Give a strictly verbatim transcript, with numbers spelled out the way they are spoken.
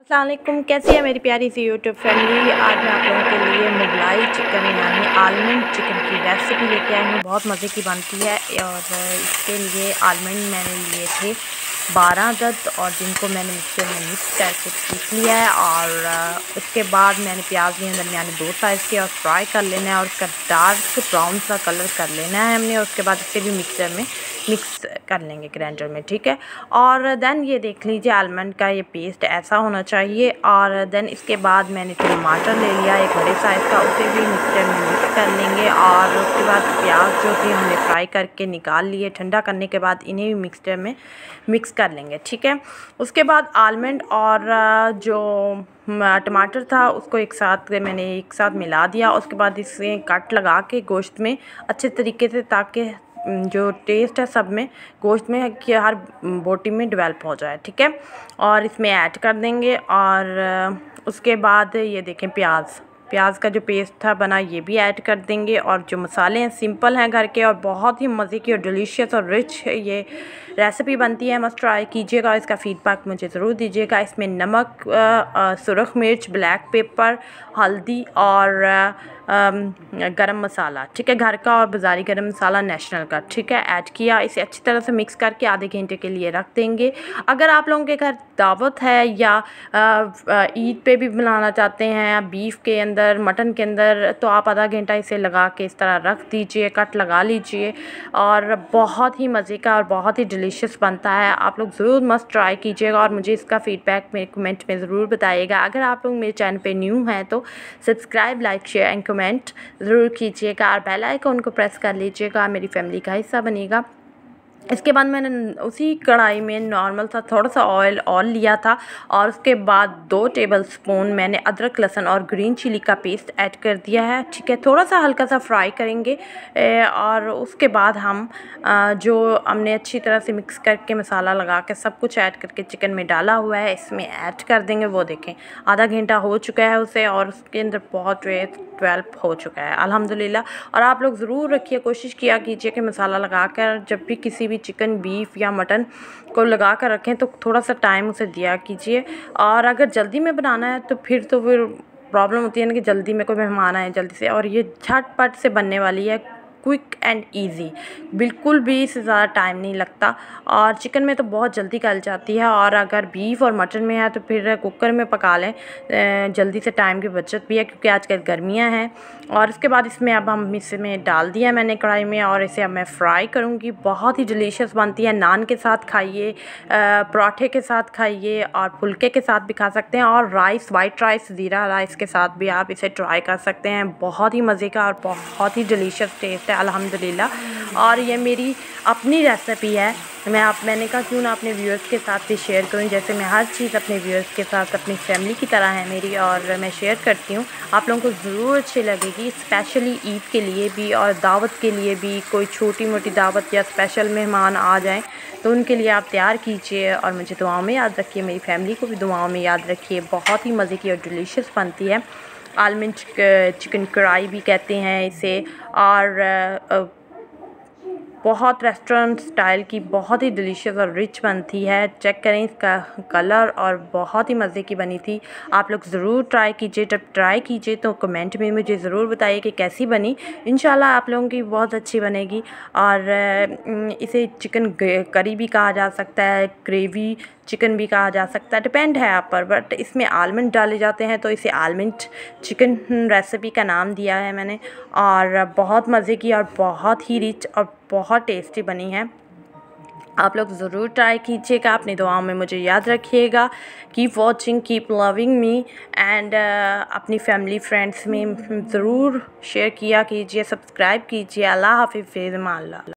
अस्सलाम वालेकुम, कैसी है मेरी प्यारी सी यूट्यूब फैमिली। आज मैं आप लोगों के लिए मुगलाई चिकन यानी आलमंड चिकन की रेसिपी लेके आई हूँ। बहुत मज़े की बनती है और इसके लिए आलमंड मैंने लिए थे बारह अदद और जिनको मैंने मिक्सर में मिक्स करके पीस लिया है। और उसके बाद मैंने प्याज लिए दरमियाने दो साइज़ के और फ्राई कर लेना है और उसका डार्क ब्राउन सा कलर कर लेना है हमने। उसके बाद इसे भी मिक्सर में मिक्स कर लेंगे ग्राइंडर में, ठीक है। और देन ये देख लीजिए आलमंड का ये पेस्ट ऐसा होना चाहिए। और देन इसके बाद मैंने टमाटर ले लिया एक बड़े साइज़ का, उसे भी मिक्सर में मिक्स कर लेंगे। और उसके बाद प्याज जो थे हमने फ्राई करके निकाल लिए, ठंडा करने के बाद इन्हें भी मिक्सर में मिक्स कर लेंगे, ठीक है। उसके बाद आलमंड और जो टमाटर था उसको एक साथ मैंने एक साथ मिला दिया। उसके बाद इसे कट लगा के गोश्त में अच्छे तरीके से, ताकि जो टेस्ट है सब में गोश्त में कि हर बोटी में डेवलप हो जाए, ठीक है। और इसमें ऐड कर देंगे। और उसके बाद ये देखें प्याज प्याज का जो पेस्ट था बना ये भी ऐड कर देंगे। और जो मसाले हैं सिंपल हैं घर के और बहुत ही मज़े की और डिलीशियस और रिच ये रेसिपी बनती है। मस्ट ट्राई कीजिएगा। इसका फीडबैक मुझे ज़रूर दीजिएगा। इसमें नमक, सुरख मिर्च, ब्लैक पेपर, हल्दी और गरम मसाला, ठीक है, घर का और बाज़ारी गरम मसाला नेशनल का, ठीक है, ऐड किया। इसे अच्छी तरह से मिक्स करके आधे घंटे के लिए रख देंगे। अगर आप लोगों के घर दावत है या ईद पे भी बनाना चाहते हैं बीफ के अंदर, मटन के अंदर, तो आप आधा घंटा इसे लगा के इस तरह रख दीजिए, कट लगा लीजिए और बहुत ही मज़े का और बहुत ही डिलीशियस बनता है। आप लोग ज़रूर मस्ट ट्राई कीजिएगा और मुझे इसका फ़ीडबैक मेरे कमेंट में ज़रूर बताइएगा। अगर आप लोग मेरे चैनल पे न्यू हैं तो subscribe, like, share and comment ज़रूर कीजिएगा और बेल आइकन को प्रेस कर लीजिएगा, मेरी फैमिली का हिस्सा बनेगा। इसके बाद मैंने उसी कढ़ाई में नॉर्मल सा थोड़ा सा ऑयल और लिया था और उसके बाद दो टेबलस्पून मैंने अदरक, लहसुन और ग्रीन चिली का पेस्ट ऐड कर दिया है, ठीक है। थोड़ा सा हल्का सा फ्राई करेंगे और उसके बाद हम जो हमने अच्छी तरह से मिक्स करके मसाला लगा के सब कुछ ऐड करके चिकन में डाला हुआ है इसमें ऐड कर देंगे। वो देखें आधा घंटा हो चुका है उसे और उसके अंदर बहुत डेवलप हो चुका है अल्हम्दुलिल्लाह। और आप लोग ज़रूर रखिए, कोशिश किया कीजिए कि मसाला लगा कर जब भी किसी भी चिकन, बीफ या मटन को लगा कर रखें तो थोड़ा सा टाइम उसे दिया कीजिए। और अगर जल्दी में बनाना है तो फिर तो फिर प्रॉब्लम होती है ना कि जल्दी में कोई मेहमान आए जल्दी से, और ये झटपट से बनने वाली है, क्विक एंड इजी, बिल्कुल भी इससे ज़्यादा टाइम नहीं लगता। और चिकन में तो बहुत जल्दी गल जाती है और अगर बीफ और मटन में है तो फिर कुकर में पका लें, जल्दी से टाइम की बचत भी है क्योंकि आजकल गर्मियां हैं। और इसके बाद इसमें अब हम इसमें डाल दिया मैंने कढ़ाई में और इसे अब मैं फ्राई करूँगी। बहुत ही डिलीशियस बनती है, नान के साथ खाइए, पराठे के साथ खाइए और फुल्के के साथ भी खा सकते हैं और राइस, वाइट राइस, ज़ीरा राइस के साथ भी आप इसे ट्राई कर सकते हैं। बहुत ही मज़े का और बहुत ही डिलीशियस टेस्ट है अल्हम्दुलिल्लाह। और ये मेरी अपनी रेसिपी है, मैं आप मैंने कहा क्यों ना अपने व्यूअर्स के साथ भी शेयर करूं। जैसे मैं हर चीज़ अपने व्यूअर्स के साथ अपनी फैमिली की तरह है मेरी और मैं शेयर करती हूं। आप लोगों को ज़रूर अच्छी लगेगी, स्पेशली ईद के लिए भी और दावत के लिए भी। कोई छोटी मोटी दावत या स्पेशल मेहमान आ जाएं तो उनके लिए आप तैयार कीजिए और मुझे दुआओं में याद रखिए, मेरी फैमिली को भी दुआओं में याद रखिए। बहुत ही मज़े की और डिलीशियस बनती है। आलमंड चिकन कढ़ाई भी कहते हैं इसे। और बहुत रेस्टोरेंट स्टाइल की बहुत ही डिलीशियस और रिच बनती है। चेक करें इसका कलर और बहुत ही मज़े की बनी थी। आप लोग ज़रूर ट्राई कीजिए। जब ट्राई कीजिए तो कमेंट में मुझे ज़रूर बताइए कि कैसी बनी। इंशाल्लाह आप लोगों की बहुत अच्छी बनेगी। और इसे चिकन करी भी कहा जा सकता है, ग्रेवी चिकन भी कहा जा सकता है, डिपेंड है आप पर। बट इसमें आलमंड डाले जाते हैं तो इसे आलमंड चिकन रेसिपी का नाम दिया है मैंने। और बहुत मज़े की और बहुत ही रिच और बहुत टेस्टी बनी है। आप लोग ज़रूर ट्राई कीजिएगा, अपनी दुआओं में मुझे याद रखिएगा। Keep watching, keep loving me and अपनी फैमिली फ्रेंड्स में ज़रूर शेयर किया कीजिए, सब्सक्राइब कीजिए। अल्लाह हाफ़िज़, फ़िर अमान अल्लाह।